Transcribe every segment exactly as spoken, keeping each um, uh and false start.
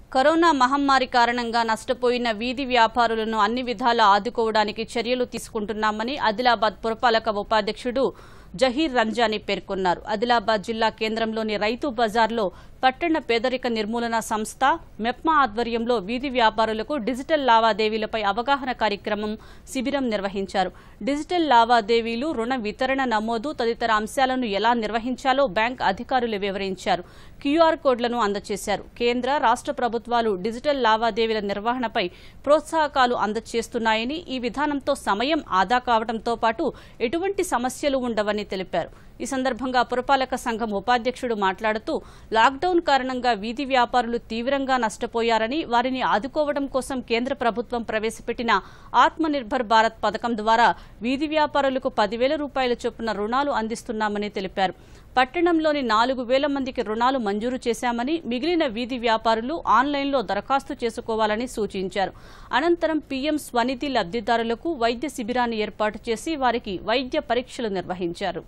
Corona మహమ్మారి కారణంగా నష్టపోయిన వీధి వ్యాపారులను అన్ని విధాలా ఆదుకోవడానికి చర్యలు తీసుకుంటున్నామని ఆదిలాబాద్ పురపాలక ఉపాధ్యక్షుడు జహీర్ రంజానీ పేర్కొన్నారు. ఆదిలాబాద్ జిల్లా కేంద్రంలోని రైతు బజార్లో పట్టణ పేదరిక నిర్మూలన సంస్థ మెప్మా ఆధ్వర్యంలో వీధి వ్యాపారులకు డిజిటల్ లావాదేవీలపై అవగాహన కార్యక్రమం శిబిరం నిర్వహించారు. డిజిటల్ లావాదేవీలు, రుణ వితరణ నమోదు తదితర అంశాలను ఎలా నిర్వహించాలో బ్యాంక్ అధికారులు వివరించారు. క్యూఆర్ కోడ్లను అందజేశారు. కేంద్ర, రాష్ట్ర ప్రభుత్వాలు డిజిటల్ లావాదేవీల నిర్వహణపై ప్రోత్సాహకాలు అందజేస్తున్నాయని, ఈ విధానంతో సమయం ఆదా కావడంతో పాటు ఎటువంటి సమస్యలు ఉండవని తెలిపారు. ఈ సందర్భంగా పురపాలక సంఘం ఉపాధ్యక్షుడు మాట్లాడుతూ లాక్డౌన్ కారణంగా వీధి వ్యాపారులు తీవ్రంగా నష్టపోయారని, వారిని ఆదుకోవడం కోసం కేంద్ర ప్రభుత్వం ప్రవేశపెట్టిన ఆత్మనిర్భర్ భారత్ పథకం ద్వారా వీధి వ్యాపారులకు పదివేల రూపాయల చొప్పున రుణాలు అందిస్తున్నామని తెలిపారు. పట్టణంలోని నాలుగు వేల మందికి రుణాలు మంజూరు చేశామని, మిగిలిన వీధి వ్యాపారులు ఆన్లైన్లో దరఖాస్తు చేసుకోవాలని సూచించారు. అనంతరం పీఎం స్వనిధి లబ్ధిదారులకు వైద్య శిబిరాన్ని ఏర్పాటు చేసి వారికి వైద్య పరీక్షలు నిర్వహించారు.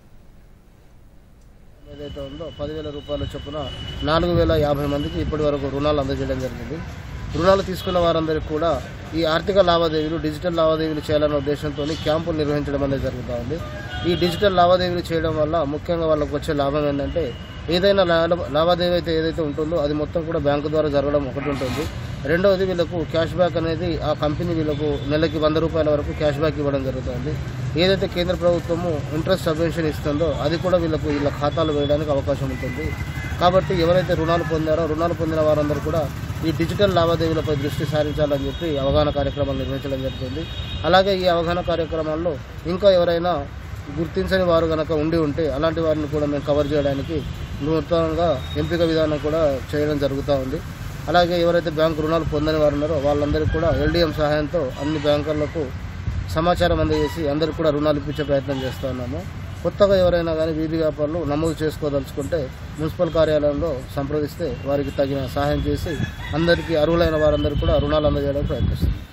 ఏదైతే ఉందో పదివేల రూపాయల చొప్పున నాలుగు వేల యాభై మందికి ఇప్పటి వరకు రుణాలు అందజేయడం జరిగింది. రుణాలు తీసుకున్న వారందరికీ కూడా ఈ ఆర్థిక లావాదేవీలు, డిజిటల్ లావాదేవీలు చేయాలనే ఉద్దేశంతో క్యాంపులు నిర్వహించడం అనేది జరుగుతూ ఉంది. ఈ డిజిటల్ లావాదేవీలు చేయడం వల్ల ముఖ్యంగా వాళ్ళకు వచ్చే లాభం ఏంటంటే, ఏదైనా లావాదేవీ అయితే ఏదైతే ఉంటుందో అది మొత్తం కూడా బ్యాంకు ద్వారా జరగడం ఒకటి ఉంటుంది. రెండవది, వీళ్ళకు క్యాష్ బ్యాక్ అనేది ఆ కంపెనీ వీళ్ళకు నెలకి వంద రూపాయల వరకు క్యాష్ బ్యాక్ ఇవ్వడం జరుగుతుంది. ఏదైతే కేంద్ర ప్రభుత్వము ఇంట్రెస్ట్ సబ్వెన్షన్ ఇస్తుందో అది కూడా వీళ్ళకు వీళ్ళ ఖాతాలు వేయడానికి అవకాశం ఉంటుంది. కాబట్టి ఎవరైతే రుణాలు పొందారో రుణాలు పొందిన వారందరూ కూడా ఈ డిజిటల్ లావాదేవీలపై దృష్టి సారించాలని చెప్పి అవగాహన కార్యక్రమాలు నిర్వహించడం జరుగుతుంది. అలాగే ఈ అవగాహన కార్యక్రమాల్లో ఇంకా ఎవరైనా గుర్తించని వారు కనుక ఉండి ఉంటే అలాంటి వారిని కూడా మేము కవర్ చేయడానికి నూతనంగా ఎంపిక విధానం కూడా చేయడం జరుగుతూ ఉంది. అలాగే ఎవరైతే బ్యాంకు రుణాలు పొందని వారు ఉన్నారో వాళ్ళందరికీ కూడా ఎల్డీఎం సహాయంతో అన్ని బ్యాంకులకు సమాచారం అందజేసి అందరికీ కూడా రుణాలు ఇప్పించే ప్రయత్నం చేస్తూ ఉన్నాము. కొత్తగా ఎవరైనా కానీ వీధి వ్యాపారులు నమోదు చేసుకోదలుచుకుంటే మున్సిపల్ కార్యాలయంలో సంప్రదిస్తే వారికి తగిన సహాయం చేసి అందరికీ అర్హులైన వారందరికీ కూడా రుణాలు అందజేయడానికి ప్రయత్నిస్తాం.